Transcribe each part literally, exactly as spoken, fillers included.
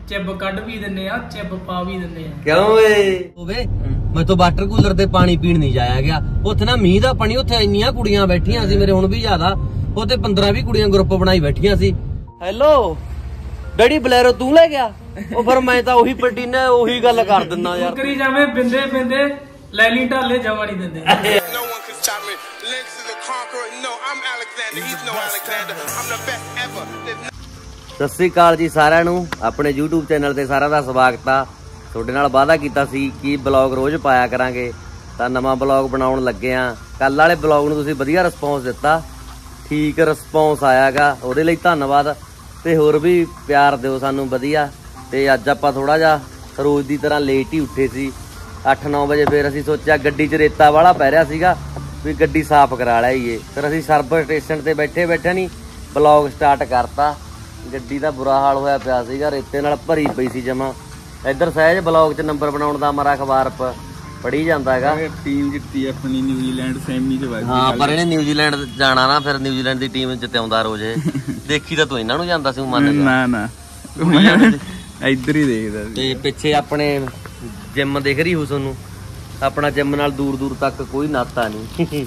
चिब कड भी दिंदे आ चिब पा भी दिंदे आ। क्यों वे मैं तो वाटर कूलर ते पानी पीण नहीं जाया गया उत्थे ना मींह दा पानी उत्थे इन्नियां कुड़ियां बैठियां सी मेरे हुण भी ज्यादा उत्थे पंद्रह भी कुड़ियां ग्रुप बनाई बैठियां सी। हेलो डैडी बलैरो तू ले गया ओ फिर मैं तां ओही पटीने ओही गल कर दिंदा यार करी जावे बिंदे बिंदे लैली ढाले जमा नहीं दिंदे। सत श्री अकाल जी सारिਆਂ ਨੂੰ ਆਪਣੇ YouTube ਚੈਨਲ ਤੇ ਸਾਰਿਆਂ ਦਾ ਸਵਾਗਤ ਆ। ਤੁਹਾਡੇ ਨਾਲ ਵਾਅਦਾ ਕੀਤਾ ਸੀ ਕਿ ਬਲੌਗ ਰੋਜ਼ ਪਾਇਆ ਕਰਾਂਗੇ ਤਾਂ ਨਵਾਂ ਬਲੌਗ ਬਣਾਉਣ ਲੱਗੇ ਆ। ਕੱਲ ਵਾਲੇ ਬਲੌਗ ਨੂੰ ਤੁਸੀਂ ਵਧੀਆ ਰਿਸਪੌਂਸ ਦਿੱਤਾ, ਠੀਕ ਰਿਸਪੌਂਸ ਆਇਆਗਾ, ਉਹਦੇ ਲਈ ਧੰਨਵਾਦ ਤੇ ਹੋਰ ਵੀ ਪਿਆਰ ਦਿਓ ਸਾਨੂੰ ਵਧੀਆ। ਤੇ ਅੱਜ ਆਪਾਂ ਥੋੜਾ ਜਿਹਾ ਰੋਜ਼ ਦੀ ਤਰ੍ਹਾਂ ਲੇਟ ਹੀ ਉੱਠੇ ਸੀ ਅੱਠ ਨੌ ਵਜੇ। ਫਿਰ ਅਸੀਂ ਸੋਚਿਆ ਗੱਡੀ 'ਚ ਰੇਤਾ ਵਾਲਾ ਪੈ ਰਿਹਾ ਸੀਗਾ ਵੀ ਗੱਡੀ ਸਾਫ਼ ਕਰਾ ਲਈਏ। ਫਿਰ ਅਸੀਂ ਸਰਵਿਸ ਸਟੇਸ਼ਨ ਤੇ ਬੈਠੇ ਬੈਠੇ ਨਹੀਂ ਬਲੌਗ ਸਟਾਰਟ ਕਰਤਾ। ਗੱਡੀ ਦਾ ਬੁਰਾ ਹਾਲ ਹੋਇਆ ਪਿਆ ਸੀਗਾ, ਰੇਤੇ ਨਾਲ ਭਰੀ ਪਈ ਸੀ ਜਮਾ। ਇੱਧਰ ਸਹਿਜ ਬਲੌਗ 'ਚ ਨੰਬਰ ਬਣਾਉਣ ਦਾ ਮਾਰਾ ਅਖਬਾਰ ਪੜ੍ਹੀ ਜਾਂਦਾ ਹੈਗਾ। ਟੀਮ ਜਿੱਤੀ ਆਪਣੀ ਨਿਊਜ਼ੀਲੈਂਡ ਸੈਮੀ 'ਚ ਵਾਜੀ। ਹਾਂ ਪਰ ਇਹਨੇ ਨਿਊਜ਼ੀਲੈਂਡ ਜਾਣਾ ਨਾ, ਫਿਰ ਨਿਊਜ਼ੀਲੈਂਡ ਦੀ ਟੀਮ ਜਿਤਾਉਂਦਾ ਰੋਜ਼ ਇਹ। ਦੇਖੀ ਤਾਂ ਤੂੰ ਇਹਨਾਂ ਨੂੰ ਜਾਂਦਾ ਸੀ ਮੰਨ ਨਾ ਨਾ ਇੱਧਰ ਹੀ ਦੇਖਦਾ ਸੀ। ਤੇ ਪਿੱਛੇ ਆਪਣੇ ਜਿਮ ਦਿਖ ਰਹੀ ਹੋ ਤੁਹਾਨੂੰ, ਆਪਣਾ ਜਿਮ ਨਾਲ ਦੂਰ ਦੂਰ ਤੱਕ ਕੋਈ ਨਾਤਾ ਨਹੀਂ।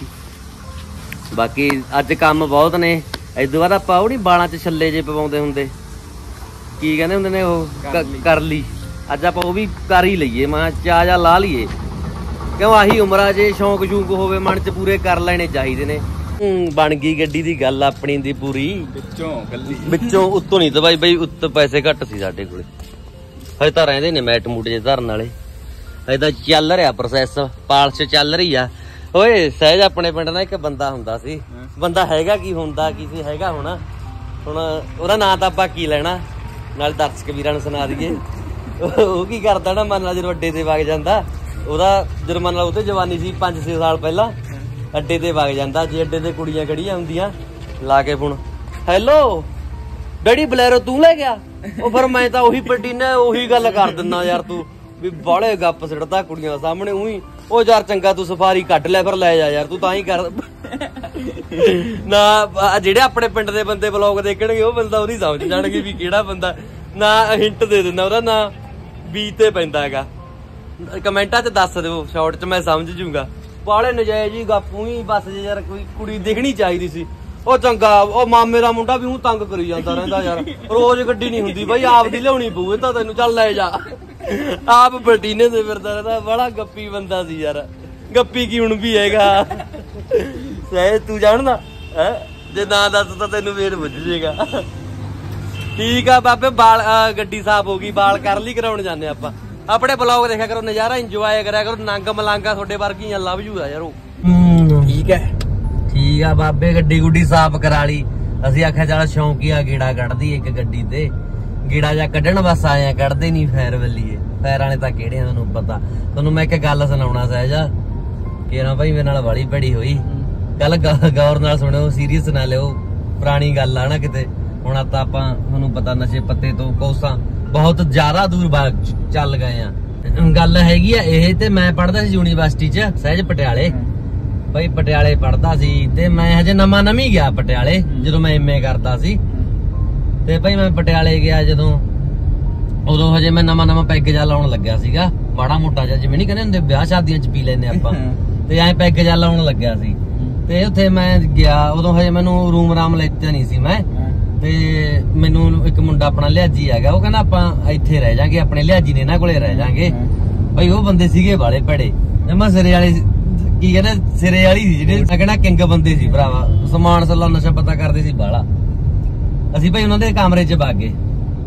ਬਾਕੀ ਅੱਜ ਕੰਮ ਬਹੁਤ ਨੇ। ਇਦੋਂ ਬਾਅਦ ਆਪਾਂ ਉਹ ਨੀ ਬਾਲਾਂ 'ਚ ਛੱਲੇ ਜੇ ਪਵਾਉਂਦੇ ਹੁੰਦੇ, ਕੀ ਕਹਿੰਦੇ ਹੁੰਦੇ ਨੇ ਉਹ, ਕਰ ਲਈ। ਅੱਜ ਆਪਾਂ ਉਹ ਵੀ ਕਰ ਹੀ ਲਈਏ, ਮੈਂ ਚਾਹ ਜਾ ਲਾ ਲਈਏ ਕਿਉਂ ਆਹੀ ਉਮਰਾ ਜੇ ਸ਼ੌਂਕ ਸ਼ੂਕ ਹੋਵੇ ਮਨ 'ਚ ਪੂਰੇ ਕਰ ਲੈਣੇ ਚਾਹੀਦੇ ਨੇ। ਬਣ ਗਈ ਗੱਡੀ ਦੀ ਗੱਲ ਆਪਣੀ ਦੀ ਪੂਰੀ, ਵਿੱਚੋਂ ਵਿੱਚੋਂ ਉੱਤੋਂ ਨਹੀਂ ਦਵਾਈ ਬਈ, ਉੱਤ ਪੈਸੇ ਘੱਟ ਸੀ ਸਾਡੇ ਕੋਲੇ। ਹਜੇ ਤਾਂ ਰਹਿੰਦੇ ਨੇ ਮੈਟ ਮੂਟ ਜੇ ਧਰਨ ਵਾਲੇ। ਹਜੇ ਤਾਂ ਚੱਲ ਰਿਹਾ ਪ੍ਰੋਸੈਸ, ਪਾਲਸ਼ ਚੱਲ ਰਹੀ ਆ। ਓਏ ਸਹਿਜ ਆਪਣੇ ਪਿੰਡ ਦਾ ਇੱਕ ਬੰਦਾ ਹੁੰਦਾ ਸੀ, ਬੰਦਾ ਹੈਗਾ ਕੀ ਹੁੰਦਾ ਕੀ ਸੀ ਹੈਗਾ ਹੁਣ ਹੁਣ ਉਹਦਾ ਨਾਂ ਤਾਂ ਆਪਾਂ ਕੀ ਲੈਣਾ, ਨਾਲ ਦਰਸ਼ਕ ਵੀਰਾਂ ਨੂੰ ਸੁਣਾ ਦਈਏ। ਉਹ ਕੀ ਕਰਦਾ ਨਾ ਮੰਨ ਲਾ ਜਦੋਂ ਅੱਡੇ ਤੇ ਵਗ ਜਾਂਦਾ, ਉਹਦਾ ਜਦੋਂ ਮੰਨ ਲਾ ਉਹ ਤੇ ਜਵਾਨੀ ਸੀ ਪੰਜ ਛੇ ਸਾਲ ਪਹਿਲਾਂ, ਅੱਡੇ ਤੇ ਵਗ ਜਾਂਦਾ। ਜੇ ਅੱਡੇ ਤੇ ਕੁੜੀਆਂ ਖੜੀਆਂ ਹੁੰਦੀਆਂ ਲਾ ਕੇ ਫੋਨ, ਹੈਲੋ ਡੈਡੀ ਬਲੈਰੋ ਤੂੰ ਲੈ ਗਿਆ। ਉਹ ਫਿਰ ਮੈਂ ਤਾਂ ਉਹੀ ਪਟੀਨੇ ਉਹੀ ਗੱਲ ਕਰ ਦਿੰਦਾ ਯਾਰ, ਤੂੰ ਵੀ ਬਾਹਲੇ ਗੱਪ ਸਿੱਟਦਾ ਕੁੜੀਆਂ ਸਾਹਮਣੇ ਉਹੀ। ਉਹ ਯਾਰ ਚੰਗਾ ਤੂੰ ਸਫਾਰੀ ਕੱਢ ਲੈ ਫਿਰ ਲੈ ਜਾ ਯਾਰ, ਤੂੰ ਤਾਂ ਹੀ ਕਰ ਨਾ। ਜਿਹੜੇ ਆਪਣੇ ਪਿੰਡ ਦੇ ਬੰਦੇ ਬਲੌਗ ਦੇਖਣਗੇ ਉਹ ਬੰਦਾ ਉਹਦੀ ਸਮਝ ਜਾਣਗੇ ਵੀ ਕਿਹੜਾ ਬੰਦਾ। ਨਾ ਹਿੰਟ ਦੇ ਦਿੰਦਾ ਉਹਦਾ ਨਾਂ ਬੀ ਤੇ ਪੈਂਦਾ ਹੈਗਾ। ਕਮੈਂਟਾਂ 'ਚ ਦੱਸ ਦਿਓ, ਸ਼ਾਰਟ 'ਚ ਮੈਂ ਸਮਝ ਜੂਗਾ। ਬਾਹਲੇ ਨਜਾਇਜ਼ ਹੀ ਗੱਪੂ ਹੀ ਬਸ ਜੇ ਯਾਰ ਕੋਈ ਕੁੜੀ ਦੇਖਣੀ ਚਾਹੀਦੀ ਸੀ। ਉਹ ਚੰਗਾ ਉਹ ਮਾਮੇ ਦਾ ਮੁੰਡਾ ਵੀ ਉਹ ਤੰਗ ਕਰੀ ਜਾਂਦਾ ਰਹਿੰਦਾ ਯਾਰ, ਰੋਜ਼ ਗੱਡੀ ਨੀ ਹੁੰਦੀ ਬਾਈ, ਆਪ ਦੀ ਲਿਆਉਣੀ ਪਊ ਤਾਂ ਤੈਨੂੰ, ਚੱਲ ਲੈ ਜਾ। ਆਪ ਬਟੀਨੇ ਤੇ ਫਿਰਦਾ ਰਹਿੰਦਾ, ਬੜਾ ਗੱਪੀ ਬੰਦਾ ਸੀ ਯਾਰ। ਗੱਪੀ ਕੀ ਹੁਣ ਵੀ ਹੈਗਾ ਸਹਿਜ ਤੂੰ ਜਾਣਦਾ ਹੈ, ਜੇ ਨਾ ਦੱਸ ਤਾਂ ਤੈਨੂੰ ਫੇਰ ਬੁੱਝ ਜੇਗਾ। ਠੀਕ ਆ ਬਾਬੇ, ਬਾਲ ਗੱਡੀ ਸਾਫ਼ ਹੋ ਗਈ, ਬਾਲ ਕਰ ਲਈ ਕਰਾਉਣ ਜਾਂਦੇ ਆਪਾਂ। ਆਪਣੇ ਬਲੌਗ ਦੇਖਿਆ ਕਰੋ, ਨਜ਼ਾਰਾ ਇੰਜੋਏ ਕਰਿਆ ਕਰੋ। ਨੰਗ ਮਲਾਂਗਾ ਤੁਹਾਡੇ ਵਰਗੀਆਂ ਲਵ ਯੂ ਆ ਯਾਰ ਉਹ। ਠੀਕ ਹੈ ਠੀਕ ਆ ਬਾਬੇ, ਗੱਡੀ ਗੁੱਡੀ ਸਾਫ਼ ਕਰਾ ਲਈ। ਅਸੀਂ ਆਖਿਆ ਚੱਲ ਸ਼ੌਂਕੀਆ ਗੇੜਾ ਕੱਢਦੀ ਇੱਕ ਗੱਡੀ ਤੇ, ਗੇੜਾ ਜਾਂ ਕੱਢਣ ਬਸ ਆਇਆ, ਕੱਢਦੇ ਨੀ ਫੈਰ ਵੱਲੀਏ। ਫੈਰ ਵਾਲੇ ਤਾਂ ਕਿਹੜੇ ਆ ਤੁਹਾਨੂੰ ਪਤਾ। ਤੁਹਾਨੂੰ ਮੈਂ ਇੱਕ ਗੱਲ ਸੁਣਾਉਣਾ ਸਹਿਜਾ ਕਿ ਨਾ ਭਾਈ ਮੇਰੇ ਨਾਲ ਵਾਲੀ ਭੈੜੀ ਹੋਈ ਗੱਲ, ਗੌਰ ਨਾਲ ਸੁਣਿਓ, ਸੀਰੀਅਸ ਨਾ ਲਿਓ, ਪੁਰਾਣੀ ਗੱਲ ਆ ਨਾ ਕਿਤੇ। ਹੁਣ ਤਾਂ ਆਪਾਂ ਤੁਹਾਨੂੰ ਪਤਾ ਨਸ਼ੇ ਪੱਤੇ ਤੋਂ ਕੋਸਾਂ ਬਹੁਤ ਜ਼ਿਆਦਾ ਦੂਰ ਚੱਲ ਗਏ ਆ। ਗੱਲ ਹੈਗੀ ਆ ਇਹ, ਤੇ ਮੈਂ ਪੜ੍ਹਦਾ ਸੀ ਯੂਨੀਵਰਸਿਟੀ 'ਚ ਸਹਿਜ ਪਟਿਆਲੇ। ਭਾਈ ਪਟਿਆਲੇ ਪੜ੍ਹਦਾ ਸੀ ਤੇ ਮੈਂ ਹਜੇ ਨਵਾਂ ਨਵੀਂ ਗਿਆ ਪਟਿਆਲੇ ਜਦੋਂ ਮੈਂ ਐਮ ਏ ਕਰਦਾ ਸੀ। ਤੇ ਭਾਈ ਮੈਂ ਪਟਿਆਲੇ ਗਿਆ ਜਦੋਂ, ਉਦੋਂ ਹਜੇ ਮੈਂ ਨਵਾਂ ਨਵਾਂ ਪੈਗ ਜਾ ਲਾਉਣ ਲੱਗਿਆ ਸੀਗਾ, ਮਾੜਾ ਮੋਟਾ ਜਿਹਾ, ਜਿਵੇਂ ਨੀ ਕਹਿੰਦੇ ਹੁੰਦੇ ਵਿਆਹ ਸ਼ਾਦੀਆਂ 'ਚ ਪੀ ਲੈਂਦੇ ਆਪਾਂ, ਤੇ ਐਂ ਪੈਗ ਜਾ ਲਾਉਣ ਲੱਗਿਆ ਸੀ। ਤੇ ਉੱਥੇ ਮੈਂ ਗਿਆ, ਉਦੋਂ ਹਜੇ ਮੈਨੂੰ ਰੂਮ ਰਾਮ ਲੈਤਾ ਨਹੀਂ ਸੀ ਮੈਂ। ਤੇ ਮੈਨੂੰ ਇੱਕ ਮੁੰਡਾ ਆਪਣਾ ਲਿਹਾਜੀ ਹੈਗਾ, ਉਹ ਕਹਿੰਦਾ ਆਪਾਂ ਇੱਥੇ ਰਹਿ ਜਾਗੇ, ਆਪਣੇ ਲਿਹਾਜੀ ਨੇ ਇਹਨਾਂ ਕੋਲੇ ਰਹਿ ਜਾਗੇ। ਭਾਈ ਉਹ ਬੰਦੇ ਸੀਗੇ ਵਾਲੇ ਭੜੇ, ਜਮਾ ਸਿਰੇ ਵਾਲੇ, ਕੀ ਕਹਿੰਦੇ ਸਿਰੇ ਵਾਲੀ ਸੀ, ਜਿਹੜੇ ਕਹਿੰਦਾ ਕਿੰਗ ਬੰਦੇ ਸੀ ਭਰਾਵਾ, ਸਮਾਨ ਸੱਲਾ ਨਸ਼ਾ ਪਤਾ ਕਰਦੇ ਸੀ ਬਾਲਾ। ਅਸੀਂ ਭਾਈ ਉਹਨਾਂ ਦੇ ਕਮਰੇ 'ਚ ਵਗ ਗਏ।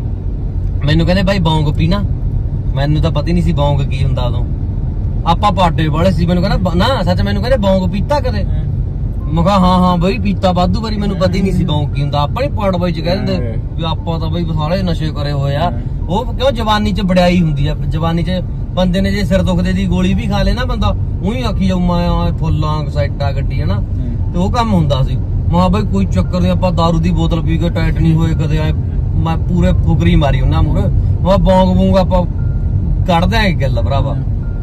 ਮੈਨੂੰ ਕਹਿੰਦੇ ਭਾਈ ਬੌਂਗ ਪੀਣਾ, ਮੈਨੂੰ ਤਾਂ ਪਤਾ ਹੀ ਨਹੀਂ ਸੀ ਬੌਂਗ ਕੀ ਹੁੰਦਾ ਉਦੋਂ। ਆਪਾਂ ਪਾਟੇ ਵਾਲੇ ਸੀ। ਮੈਨੂੰ ਕਹਿੰਦਾ ਨਾ ਸੱਚ, ਮੈਨੂੰ ਕਹਿੰਦੇ ਬੌਂਗ ਪੀਤਾ ਕਦੇ? ਮੈਂ ਕਿਹਾ ਹਾਂ ਹਾਂ ਬਈ ਪੀਤਾ ਵਾਧੂ ਵਾਰੀ, ਮੈਨੂੰ ਪਤਾ ਹੀ ਨਹੀਂ ਸੀ ਬੌਂਗ ਕੀ ਹੁੰਦਾ। ਆਪਾਂ ਨੀ ਪਾੜ ਬਾਈ 'ਚ ਕਹਿੰਦੇ ਵੀ ਆਪਾਂ ਤਾਂ ਬਈ ਸਾਰੇ ਨਸ਼ੇ ਕਰੇ ਹੋਏ ਆ। ਉਹ ਕਿਉਂ ਜਵਾਨੀ 'ਚ ਵਡਿਆਈ ਹੁੰਦੀ ਆ, ਜਵਾਨੀ 'ਚ ਬੰਦੇ ਨੇ ਜੇ ਸਿਰ ਦੁਖਦੇ ਦੀ ਗੋਲੀ ਵੀ ਖਾ ਲੇ ਨਾ ਬੰਦਾ, ਉਹੀ ਆਖੀ ਜਾਊ ਮੈਂ ਫੁੱਲਾਂ ਸਾਈਟਾ ਗੱਡੀ ਹਨਾ, ਤੇ ਉਹ ਕੰਮ ਹੁੰਦਾ ਸੀ। ਮੈਂ ਬਈ ਕੋਈ ਚੱਕਰ ਨੀ, ਆਪਾਂ ਦਾਰੂ ਦੀ ਬੋਤਲ ਪੀ ਕੇ ਟਾਈਟ ਨਹੀਂ ਹੋਏ ਕਦੇ। ਮੈਂ ਪੂਰੇ ਫੁਕਰੀ ਮਾਰੀ ਉਹਨਾਂ ਮੂਰੇ, ਮੈਂ ਬੌਂਗ ਬੂੰਗ ਆਪਾਂ ਕੱਢਦੇ ਆ ਗੱਲ ਭਰਾਵਾ।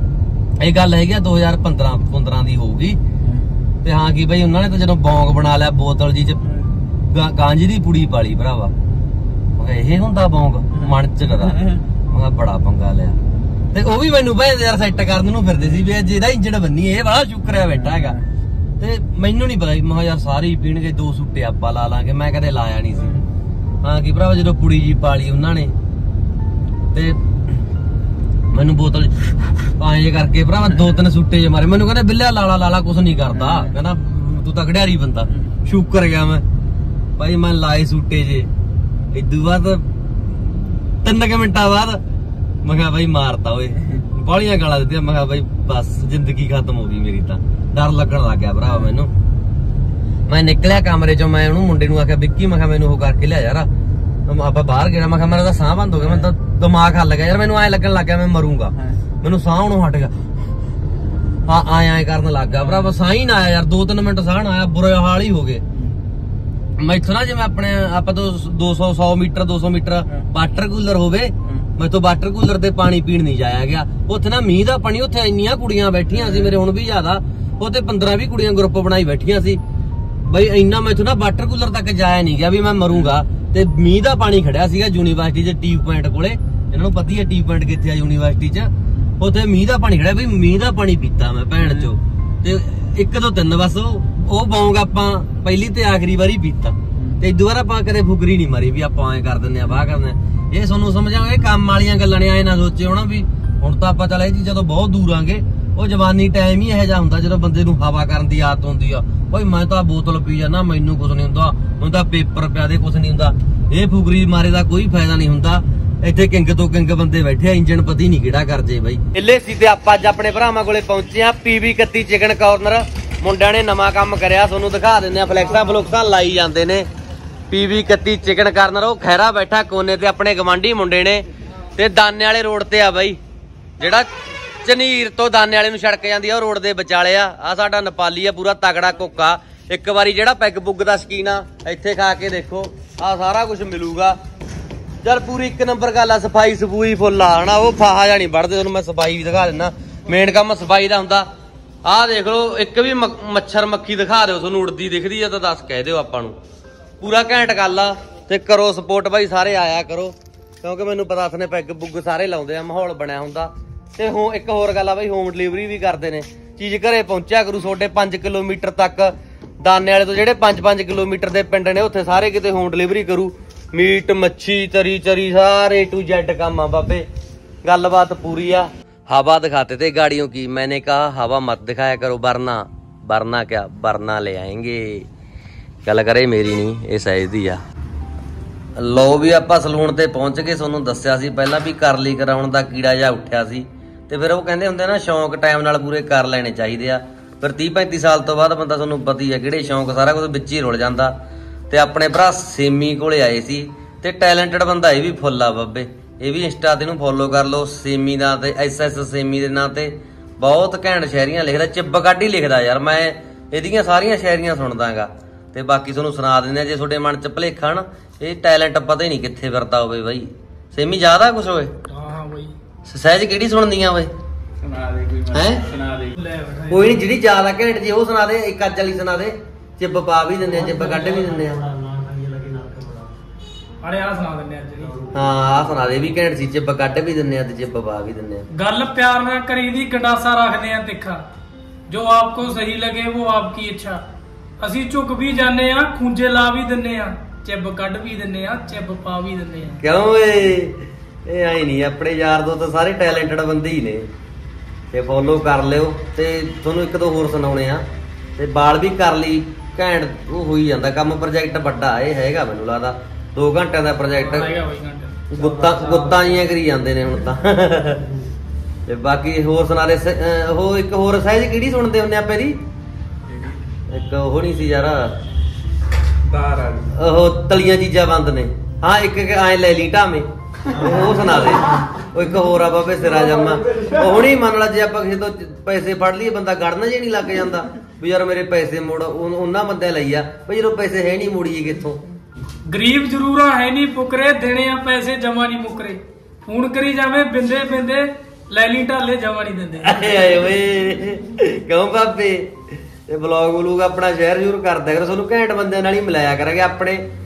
ਇਹ ਗੱਲ ਹੈਗੀ ਆ ਦੋ ਹਜ਼ਾਰ ਪੰਦਰਾਂ ਪੰਦਰਾਂ ਦੀ ਹੋਊਗੀ। ਤੇ ਹਾਂ ਕੀ ਬਈ ਉਹਨਾਂ ਨੇ ਤਾਂ ਜਦੋਂ ਬੌਂਗ ਬਣਾ ਲਿਆ ਬੋਤਲ ਜੀ 'ਚ ਗਾਂਜੀ ਦੀ ਪੁੜੀ ਪਾਲੀ ਭਰਾਵਾ। ਮੈਂ ਕਿਹਾ ਇਹ ਹੁੰਦਾ ਬੌਂਗ ਮਨ ਚ ਡਰਾ। ਮੈਂ ਕਿਹਾ ਬੜਾ ਪੰਗਾ ਲਿਆ। ਤੇ ਉਹ ਵੀ ਮੈਨੂੰ ਭਾਈ ਯਾਰ ਸੈੱਟ ਕਰਨ ਨੂੰ ਫਿਰਦੇ ਸੀ ਵੀ ਜਿਹਦਾ ਇੰਜਣ ਬੰਨੀ ਇਹ ਬੜਾ ਸ਼ੁਕਰਿਆ ਬੈਠਾ ਹੈਗਾ। ਤੇ ਮੈਨੂੰ ਨੀ ਪਤਾ, ਮੈਂ ਕਿਹਾ ਯਾਰ ਸਾਰੇ ਹੀ ਪੀਣਗੇ, ਦੋ ਸੁੱਟੇ ਆਪਾਂ ਲਾ ਲਾਂਗੇ। ਮੈਂ ਕਦੇ ਲਾਇਆ ਨੀ ਸੀ। ਹਾਂ ਕੀ ਭਰਾਵਾ ਜਦੋਂ ਕੁੜੀ ਜੀ ਪਾਲੀ ਉਹਨਾਂ ਨੇ ਤੇ ਮੈਨੂੰ ਬੋਤਲ ਐਂ ਕਰਕੇ ਭਰਾਵਾ ਦੋ ਤਿੰਨ ਸੁੱਟੇ ਜੇ ਮਾਰੇ। ਮੈਨੂੰ ਕਹਿੰਦੇ ਬਿੱਲਿਆ ਲਾਲਾ ਲਾਲਾ ਕੁਛ ਨੀ ਕਰਦਾ, ਕਹਿੰਦਾ ਤੂੰ ਤਾਂ ਖੜਿਆਰੀ ਬੰਦਾ। ਸ਼ੁਕਰ ਗਿਆ ਮੈਂ ਭਾਈ, ਮੈਂ ਲਾਏ ਸੁੱਟੇ ਜੇ। ਇਦੂ ਬਾਅਦ ਤਿੰਨ ਕੁ ਮਿੰਟਾਂ ਬਾਅਦ ਮੈਂ ਕਿਹਾ ਬਾਈ ਮਾਰਤਾ ਓਏ, ਬਾਹਲੀਆਂ ਗਾਲਾਂ ਦਿੱਤੀਆਂ। ਮੈਂ ਕਿਹਾ ਬਾਈ ਬਸ ਜ਼ਿੰਦਗੀ ਖਤਮ ਹੋ ਗਈ ਮੇਰੀ। ਤਾਂ ਡਰ ਲੱਗਣ ਲੱਗ ਗਿਆ ਭਰਾਵਾ ਮੈਨੂੰ। ਮੈਂ ਨਿਕਲਿਆ ਕਮਰੇ ਚੋਂ, ਮੈਂ ਉਹਨੂੰ ਮੁੰਡੇ ਨੂੰ ਆਖਿਆ ਵਿੱਕੀ ਮੈਂ ਕਿਹਾ ਮੈਨੂੰ ਉਹ ਕਰਕੇ ਲਿਆ ਯਾਰ, ਆਪਾਂ ਬਾਹਰ ਗਿਆ। ਮੈਂ ਕਿਹਾ ਮੇਰਾ ਤਾਂ ਸਾਹ ਬੰਦ ਹੋ ਗਿਆ, ਮੈਂ ਤਾਂ ਦਿਮਾਗ ਹੱਲ ਗਿਆ ਯਾਰ। ਮੈਨੂੰ ਐਂ ਲੱਗਣ ਲੱਗ ਗਿਆ ਮੈਂ ਮਰੂੰਗਾ, ਮੈਨੂੰ ਸਾਹ ਉਹਨੂੰ ਹਟ ਗਿਆ। ਹਾਂ ਆਏ ਐਂ ਕਰਨ ਲੱਗ ਗਿਆ ਭਰਾਵਾ, ਸਾਹ ਹੀ ਨਾ ਆਇਆ ਯਾਰ। ਦੋ ਤਿੰਨ ਮਿੰਟ ਸਾਹ ਨਾ ਆਇਆ, ਬੁਰੇ ਹਾਲ ਹੀ ਹੋ ਗਏ। ਮੈਂ ਇੱਥੋਂ ਨਾ ਜਿਵੇਂ ਆਪਣੇ ਆਪਾਂ ਤੋਂ ਦੋ ਸੌ ਸੌ ਮੀਟਰ ਦੋ ਸੌ ਮੀਟਰ ਵਾਟਰ ਕੂਲਰ ਹੋਵੇ, ਮੈਥੋਂ ਵਾਟਰ ਕੂਲਰ ਤੇ ਪਾਣੀ ਪੀਣ ਨਹੀਂ ਜਾਇਆ ਗਿਆ। ਉੱਥੇ ਨਾ ਮੀਂਹ ਦਾ ਪਾਣੀ, ਉੱਥੇ ਇੰਨੀਆਂ ਕੁੜੀਆਂ ਬੈਠੀਆਂ ਸੀ ਮੇਰੇ ਹੁਣ ਵੀ ਜ਼ਿਆਦਾ, ਉੱਥੇ ਪੰਦਰਾਂ ਵੀਹ ਕੁੜੀਆਂ ਗਰੁੱਪ ਬਣਾਈ ਬੈਠੀਆਂ ਸੀ ਬਈ। ਇੰਨਾ ਮੈਥੋਂ ਨਾ ਵਾਟਰ ਕੂਲਰ ਤੱਕ ਜਾਇਆ ਨਹੀਂ ਗਿਆ ਵੀ ਮੈਂ ਮਰੂੰਗਾ। ਤੇ ਮੀਂਹ ਦਾ ਪਾਣੀ ਖੜਿਆ ਸੀਗਾ ਯੂਨੀਵਰਸਿਟੀ ਚ ਟੀ ਪੁਆਇੰਟ ਕੋਲੇ। ਇਹਨਾਂ ਨੂੰ ਪਤਾ ਹੈ ਟੀ ਪੁਆਇੰਟ ਕਿੱਥੇ ਆ ਯੂਨੀਵਰਸਿਟੀ ਚ। ਉੱਥੇ ਮੀਂਹ ਦਾ ਪਾਣੀ ਖੜਿਆ, ਬਈ ਮੀਂਹ ਦਾ ਪਾਣੀ ਪੀਤਾ ਮੈਂ ਭੈਣ ਚੋ। ਤੇ ਇੱਕ ਦੋ ਤਿੰਨ ਬਸ ਉਹ ਬੌਂਗ ਆਪਾਂ ਪਹਿਲੀ ਤੇ ਆਖਰੀ ਵਾਰੀ ਪੀਤਾ। ਤੇ ਦੁਬਾਰਾ ਆਪਾਂ ਕਦੇ ਫੁਕਰੀ ਨਹੀਂ ਮਾਰੀ ਵੀ ਆਪਾਂ ਐਂ ਕਰ ਦਿੰਦੇ ਆ ਬਾਹ ਕਰਦੇ। ਇਹ ਤੁਹਾਨੂੰ ਸਮਝਾਂਗੇ ਕੰਮ ਵਾਲੀਆਂ ਗੱਲਾਂ ਨੇ, ਐ ਨਾ ਸੋਚੇ ਹੋਣਾ ਵੀ ਹੁਣ ਤਾਂ ਆਪਾਂ ਚੱਲ ਇਹ ਚੀਜ਼ਾਂ ਤੋਂ ਬਹੁਤ ਦੂਰ ਆਂਗੇ। ਉਹ ਜਵਾਨੀ ਟਾਈਮ ਹੀ ਇਹੋ ਜਿਹਾ ਹੁੰਦਾ ਜਦੋਂ ਬੰਦੇ ਨੂੰ ਹਵਾ ਕਰਨ ਦੀ ਆਦਤ ਹੁੰਦੀ ਆ। ਓਏ ਮੈਂ ਤਾਂ ਬੋਤਲ ਪੀ ਜਾਣਾ, ਮੈਨੂੰ ਕੁਛ ਨੀ ਹੁੰਦਾ, ਮੈਨੂੰ ਤਾਂ ਪੇਪਰ ਪਿਆ ਦੇ ਕੁਛ ਨੀ ਹੁੰਦਾ। ਇਹ ਫੁਕਰੀ ਮਾਰੇ ਦਾ ਕੋਈ ਫਾਇਦਾ ਨਹੀਂ ਹੁੰਦਾ। ਇੱਥੇ ਕਿੰਗ ਤੋਂ ਕਿੰਗ ਬੰਦੇ ਬੈਠੇ ਆ, ਇੰਜਣ ਪਤੀ ਨਹੀਂ ਕਿਹੜਾ ਕਰ ਜੇ ਬਾਈ। ਇੱਲੇ ਸੀ ਤੇ ਆਪਾਂ ਅੱਜ ਆਪਣੇ ਭਰਾਵਾਂ ਕੋਲੇ ਪਹੁੰਚੇ ਆ, ਪੀਵੀ ਇਕੱਤੀ ਚਿਕਨ ਕਾਰਨਰ। ਮੁੰਡਿਆਂ ਨੇ ਨਵਾਂ ਕੰਮ ਕਰਿਆ, ਤੁਹਾਨੂੰ ਦਿਖਾ ਦਿੰਦੇ ਆ। ਫਲੈਕਸਾਂ ਫਲੁਕਸਾਂ ਲਾਈ ਜਾਂਦੇ ਨੇ। ਪੀਵੀ ਇਕੱਤੀ ਚਿਕਨ ਕਾਰਨਰ, ਉਹ ਖੈਰਾ ਬੈਠਾ ਕੋਨੇ ਤੇ, ਆਪਣੇ ਗਵਾਂਢੀ ਮੁੰਡੇ ਨੇ। ਤੇ ਦਾਨੇ ਵਾਲੇ ਰੋਡ ਤੇ ਆ ਬਾਈ, ਜਿਹੜਾ ਝਨੀਰ ਤੋਂ ਦਾਨੇ ਵਾਲੇ ਨੂੰ ਸੜਕ ਜਾਂਦੀ ਆ, ਉਹ ਰੋਡ ਦੇ ਵਿਚਾਲੇ ਆ। ਆ ਸਾਡਾ ਨੇਪਾਲੀ ਆ, ਪੂਰਾ ਤਗੜਾ ਕੋਕਾ। ਇੱਕ ਵਾਰੀ ਜਿਹੜਾ ਪੈਗ ਪੁੱਗ ਦਾ ਸ਼ਕੀਨ ਆ ਇੱਥੇ ਖਾ ਕੇ ਦੇਖੋ, ਆ ਸਾਰਾ ਕੁਝ ਮਿਲੂਗਾ। ਚੱਲ ਪੂਰੀ ਇੱਕ ਨੰਬਰ ਗੱਲ ਆ, ਸਫਾਈ ਸਫੂਈ ਫੁੱਲ ਆ ਹਨਾ। ਉਹ ਫਾਹਾ ਜਾਂ ਨਹੀਂ ਵੜਦੇ, ਤੁਹਾਨੂੰ ਮੈਂ ਸਫਾਈ ਵੀ ਦਿਖਾ ਦਿੰਦਾ। ਮੇਨ ਕੰਮ ਸਫਾਈ ਦਾ ਹੁੰਦਾ। ਆਹ ਦੇਖ ਲਓ, ਇੱਕ ਵੀ ਮੱਛਰ ਮੱਖੀ ਦਿਖਾ ਦਿਓ ਤੁਹਾਨੂੰ ਉੜਦੀ ਦਿਖਦੀ ਆ ਤਾਂ ਦੱਸ ਕਹਿ ਦਿਓ ਆਪਾਂ ਨੂੰ। ਪੂਰਾ ਘੈਂਟ ਗੱਲ ਆ। ਤੇ ਕਰੋ ਸਪੋਰਟ ਬਾਈ, ਸਾਰੇ ਆਇਆ ਕਰੋ, ਕਿਉਂਕਿ ਮੈਨੂੰ ਪਤਾ ਉਸਨੇ ਪੈਗ ਪੁੱਗ ਸਾਰੇ ਲਾਉਂਦੇ ਆ, ਮਾਹੌਲ ਬਣਿਆ ਹੁੰਦਾ। ਤੇ ਹੋ ਇੱਕ ਹੋਰ ਗੱਲ ਆ ਬਾਈ, ਹੋਮ ਡਿਲੀਵਰੀ ਵੀ ਕਰਦੇ ਨੇ। ਚੀਜ਼ ਘਰੇ ਪਹੁੰਚਿਆ ਕਰੂ ਤੁਹਾਡੇ ਪੰਜ ਕਿਲੋਮੀਟਰ ਤੱਕ। ਦਾਨੇ ਵਾਲੇ ਤੋਂ ਜਿਹੜੇ ਪੰਜ ਪੰਜ ਕਿਲੋਮੀਟਰ ਦੇ ਪਿੰਡ ਨੇ ਉੱਥੇ ਸਾਰੇ ਕਿਤੇ ਹੋਮ ਡਿਲੀਵਰੀ ਕਰੂ। ਮੀਟ ਮੱਛੀ ਤਰੀ ਚਰੀ ਸਾਰੇ ਟੂ ਜੈਡ ਕੰਮ ਆ ਬਾਬੇ, ਗੱਲਬਾਤ ਪੂਰੀ ਆ। हवा दिखाते थे गाड़ियों की, मैंने कहा हवा मत दिखाया करो, वरना वरना क्या वरना ले आएंगे। गल करे मेरी नहीं, ये सहज दी आ। लो भी आप सलून ते पहुंच के सोनू दस्या सी पहला भी करली कराउण दा कीड़ा जा उठिया सी, ते फिर वो कहंदे हुंदे ना शौक टाइम नाल पूरे कर लेने चाहिए आ। फिर तीह पैंती साल तो बाद बंदा सोनू पता ही है किहड़े शौक सारा कुछ विच ही रुल जांदा। ते अपने भरा सेमी कोले आए सी, ते टैलेंटेड बंदा ये भी फुल आ बाबे, ये भी इंस्टा ते फॉलो कर लो सेमी दा ते एस एस सेमी दे नां ते बहुत घैंट शायरियां लिखदा, चिब्ब काढी लिखदा यार। मैं इहदियां सारियां शायरियां सुनदागा ते बाकी तुहानूं सुना दिंदे जे तुहाडे मन च भुलेखा ना, ये टैलेंट पता ही नहीं कित्थे फिरदा होवे बई। सेमी ज्यादा कुछ होवे? हां बई सहज किहड़ी सुणदियां ओए? सुना दे कोई हैं सुना दे कोई नहीं, जिहड़ी ज्यादा घैंट जी ओह सुना दे, एक अज वाली सुना दे, चिब्ब पा भी दिंदे, चिब्ब कढ भी दिंदे आ। अरे आ सुना दिंदे आ जी। हां आ सुना दे, भी घैंट सी, चिब्ब कढ भी दिंदे आ ते चिब्ब पा भी दिंदे आ। गल प्यार ना करी दी गंडासा रखदे आ तिखा, जो आपको सही लगे वो आपकी इच्छा। ਅਸੀਂ ਝੁਕ ਵੀ ਜਾਂਦੇ ਆ, ਖੂੰਜੇ ਲਾ ਵੀ ਦਿੰਨੇ ਆ, ਚਿੱਬ ਕੱਢ ਵੀ ਦਿੰਨੇ ਆ, ਚਿੱਬ ਪਾ ਵੀ ਦਿੰਨੇ ਆ। ਕਿਉਂ ਏ ਇਹ ਆਈ ਨਹੀਂ, ਆਪਣੇ ਯਾਰ ਦੋ ਤਾਂ ਸਾਰੇ ਟੈਲੈਂਟਡ ਬੰਦੇ ਹੀ ਨੇ, ਤੇ ਫੋਲੋ ਕਰ ਲਿਓ। ਤੇ ਤੁਹਾਨੂੰ ਇੱਕ ਦੋ ਹੋਰ ਸੁਣਾਉਣੇ ਆ, ਤੇ ਬਾਲ ਵੀ ਕਰ ਲਈ ਘੈਂਟ, ਉਹ ਹੋਈ ਜਾਂਦਾ ਕੰਮ। ਪ੍ਰੋਜੈਕਟ ਵੱਡਾ ਇਹ ਹੈਗਾ, ਮੈਨੂੰ ਲੱਗਦਾ ਦੋ ਘੰਟਿਆਂ ਦਾ ਪ੍ਰੋਜੈਕਟ, ਗੁੱਤਾਂ ਗੁੱਤਾਂ ਜੀਆਂ ਕਰੀ ਜਾਂਦੇ ਨੇ ਹੁਣ ਤਾਂ। ਤੇ ਬਾਕੀ ਹੋਰ ਸੁਣਾ ਦੇ, ਉਹ ਇੱਕ ਹੋਰ ਸਹਿਜ ਕਿਹੜੀ ਸੁਣਦੇ ਹੁੰਦੇ ਆਪਾਂ ਇਹਦੀ, ਇੱਕ ਉਹ ਨਹੀਂ ਸੀ ਯਾਰ, ਉਹ ਤਲੀਆਂ ਚੀਜ਼ਾਂ ਬੰਦ ਨੇ। ਹਾਂ ਇੱਕ ਐ ਲੈ ਲਈ ਢਾਵੇਂ, ਉਹ ਸੁਣਾ ਦੇ। ਉਹ ਇੱਕ ਹੋਰ ਆ ਬਾਬੇ ਸਿਰਾ ਜੰਮਾ, ਉਹ ਹੁਣੀ ਮੰਨ ਲਾ ਜੇ ਆਪਾਂ ਕਿਸੇ ਤੋਂ ਪੈਸੇ ਫੜ ਲਈਏ ਬੰਦਾ ਗੜਨਾ ਜੇ ਨਹੀਂ ਲੱਗ ਜਾਂਦਾ ਵੀ ਯਾਰ ਮੇਰੇ ਪੈਸੇ ਮੋੜ, ਉਹਨਾਂ ਬੰਦਿਆਂ ਲਈ ਆ ਵੀ ਜਦੋਂ ਪੈਸੇ ਹੈ ਨਹੀਂ ਮੋੜੀਏ ਕਿੱਥੋਂ। ਗਰੀਬ ਜ਼ਰੂਰ ਆ ਹੈ ਨਹੀਂ ਫੁਕਰੇ, ਦੇਣੇ ਆ ਪੈਸੇ ਜਮਾ ਨਹੀਂ ਮੁਕਰੇ, ਫੋਨ ਕਰੀ ਜਾਵੇਂ ਬਿੰਦੇ ਬਿੰਦੇ, ਲੈ ਲਈ ਢਾਲੇ ਜਮਾ ਨਹੀਂ ਦਿੰਦੇ। ਆਏ ਓਏ ਕਿਉਂ ਬਾਬੇ, ਤੇ ਬਲੌਗ ਬਲੂਗ ਆਪਣਾ ਸ਼ੇਅਰ ਜ਼ਰੂਰ ਕਰਦਾ ਕਰੋ, ਤੁਹਾਨੂੰ ਘੈਂਟ ਬੰਦਿਆਂ ਨਾਲ ਹੀ ਮਿਲਾਇਆ ਕਰਾਂਗੇ। ਆਪਣੇ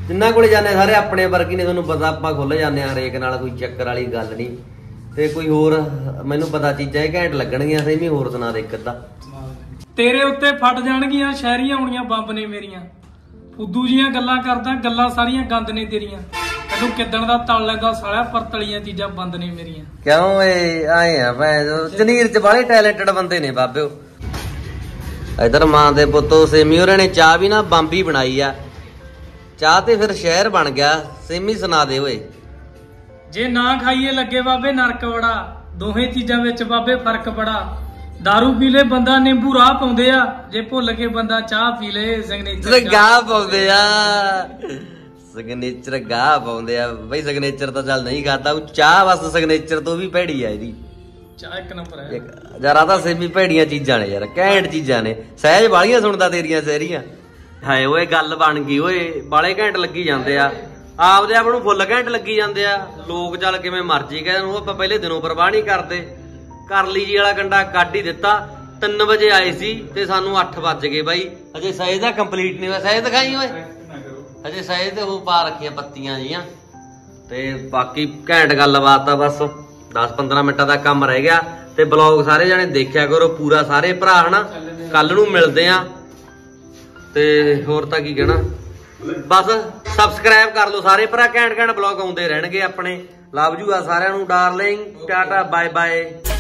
ਜਿੰਨਾ ਕੋਲੇ ਜਾਂਦੇ ਸਾਰੇ ਆਪਣੇ ਵਰਗੀ ਨੇ, ਤੁਹਾਨੂੰ ਪਤਾ ਆਪਾਂ ਖੁੱਲ ਜਾਂਦੇ ਆ ਹਰੇਕ ਨਾਲ, ਕੋਈ ਚੱਕਰ ਵਾਲੀ ਗੱਲ ਨਹੀਂ। ਤੇ ਕੋਈ ਹੋਰ ਮੈਨੂੰ ਪਤਾ ਚੀਜ਼ਾਂ ਇਹ ਘੈਂਟ ਲੱਗਣਗੀਆਂ, ਸੇਮੀ ਹੋਰ ਸੁਣਾ ਦੇ ਇੱਕ ਅੱਧਾ। ਤੇਰੇ ਉੱਤੇ ਫਟ ਜਾਣਗੀਆਂ ਸ਼ਹਿਰੀਆਂ ਹੋਣੀਆਂ ਬੰਬ ਨੇ ਮੇਰੀਆਂ, ਫੁੱਦੂ ਜੀਆਂ ਗੱਲਾਂ ਕਰਦਾ, ਗੱਲਾਂ ਸਾਰੀਆਂ ਗੰਦ ਨੇ ਤੇਰੀਆਂ, ਤੈਨੂੰ ਕਿੱਦਣ ਦਾ ਤਲ ਲੈਂਦਾ ਸਾਲਿਆ, ਪਰ ਤਲੀਆਂ ਚੀਜ਼ਾਂ ਬੰਦ ਨੇ ਮੇਰੀਆਂ। ਕਿਉਂ ਏ ਆਏ ਆ ਭੈਣ ਜਨੀਰ ਚ ਬਾਲੇ ਟੈਲੈਂਟਡ ਬੰਦੇ ਨੇ ਬਾਬਿਓ। ਇਧਰ ਮਾਂ ਦੇ ਪੁੱਤੋ ਸੇਮੀ ਹੋਰਾਂ ਨੇ ਚਾਹ ਵੀ ਨਾ ਬੰਬੀ ਬਣਾਈ ਆ, ਚਾਹ ਤੇ ਫਿਰ ਸ਼ਹਿਰ ਬਣ ਗਿਆ। ਸੇਮੀ ਸੁਣਾ ਦੇ ਓਏ। ਜੇ ਨਾ ਖਾਈਏ ਲੱਗੇ ਬਾਬੇ ਨਰਕ ਬੜਾ, ਦੋਹੇ ਚੀਜ਼ਾਂ ਵਿੱਚ ਬਾਬੇ ਫਰਕ ਬੜਾ। ਦਾਰੂ ਪੀ ਲੈ ਬੰਦਾ ਨਿੰਬੂ ਰਾਹ ਪਾਉਂਦੇ ਆ, ਜੇ ਭੁੱਲ ਕੇ ਬੰਦਾ ਚਾਹ ਪੀ ਲੈ ਸਿਗਨੇਚਰ ਗਾਹ ਪਾਉਂਦੇ ਆ, ਸਿਗਨੇਚਰ ਗਾਹ ਪਾਉਂਦੇ ਆ ਬਈ। ਸਿਗਨੇਚਰ ਤਾਂ ਚੱਲ ਨਹੀਂ ਖਾਦਾ, ਉਹ ਚਾਹ ਬਸ ਸਿਗਨੇਚਰ ਤੋਂ ਵੀ ਭੈੜੀ ਆ ਇਹਦੀ ਚਾਹ, ਇੱਕ ਨੰਬਰ ਹੈ ਯਾਰ। ਆ ਤਾਂ ਸੇਮੀ ਭੈੜੀਆਂ ਚੀਜ਼ਾਂ ਨੇ ਯਾਰ, ਘੈਂਟ ਚੀਜ਼ਾਂ ਨੇ। ਸਹਿਜ ਵਾਲੀਆਂ ਸੁਣਦਾ ਤੇਰੀਆਂ ਸ਼ਹਿਰੀਆਂ। ਹਾਏ ਓਏ ਗੱਲ ਬਣ ਗਈ ਓਏ, ਬਾਲੇ ਘੈਂਟ ਲੱਗੀ ਜਾਂਦੇ ਆ, ਆਪਦੇ ਆਪ ਨੂੰ ਫੁੱਲ ਘੈਂਟ ਲੱਗੀ ਜਾਂਦੇ ਆ। ਲੋਕ ਚੱਲ ਕਿਵੇਂ ਮਰਜੀ ਕਹਿੰਦੇ, ਉਹ ਆਪਾਂ ਪਹਿਲੇ ਦਿਨੋਂ ਪਰਵਾਹ ਨਹੀਂ ਕਰਦੇ। ਕਰ ਲਈ ਜੀ ਵਾਲਾ ਕੰਡਾ ਕੱਢ ਹੀ ਦਿੱਤਾ। ਤਿੰਨ ਵਜੇ ਆਏ ਸੀ ਤੇ ਸਾਨੂੰ ਅੱਠ ਵੱਜ ਗਏ ਬਾਈ। ਅਜੇ ਸਹਿਜ ਦਾ ਕੰਪਲੀਟ ਨਹੀਂ ਹੋਇਆ। ਸਹਿਜ ਦਿਖਾਈ ਓਏ, ਅਜੇ ਸਹਿਜ ਤੇ ਉਹ ਪਾ ਰੱਖੀਆਂ ਪੱਤੀਆਂ ਜੀਆਂ। ਤੇ ਬਾਕੀ ਘੈਂਟ ਗੱਲਬਾਤ ਆ, ਬਸ ਦਸ ਪੰਦਰਾਂ ਮਿੰਟਾਂ ਦਾ ਕੰਮ ਰਹਿ ਗਿਆ। ਤੇ ਬਲੌਗ ਸਾਰੇ ਜਾਣੇ ਦੇਖਿਆ ਕਰੋ ਪੂਰਾ, ਸਾਰੇ ਭਰਾ ਹਨਾ। ਕੱਲ ਨੂੰ ਮਿਲਦੇ ਆ। ਤੇ ਹੋਰ ਤਾਂ ਕੀ ਕਹਿਣਾ, ਬਸ ਸਬਸਕ੍ਰਾਈਬ ਕਰ ਲਓ ਸਾਰੇ ਭਰਾ, ਘੈਂਟ ਘੈਂਟ ਬਲੌਗ ਆਉਂਦੇ ਰਹਿਣਗੇ ਆਪਣੇ। ਲਵ ਯੂ ਆ ਸਾਰਿਆਂ ਨੂੰ ਡਾਰਲਿੰਗ, ਟਾਟਾ ਬਾਏ ਬਾਏ।